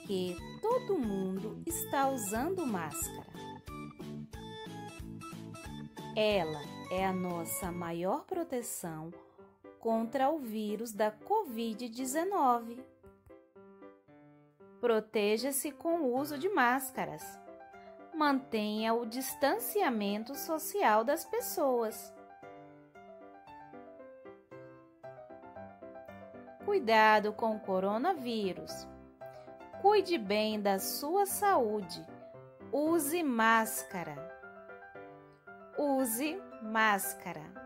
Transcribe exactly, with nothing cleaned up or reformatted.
que todo mundo está usando máscara. Ela é a nossa maior proteção contra o vírus da covid dezenove. Proteja-se com o uso de máscaras. Mantenha o distanciamento social das pessoas. Cuidado com o coronavírus. Cuide bem da sua saúde. Use máscara. Use máscara.